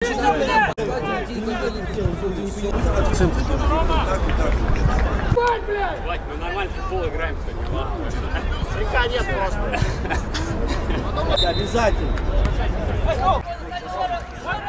Вать, мы нормально в футбол играем сегодня, ладно? Слегка нет просто. Обязательно.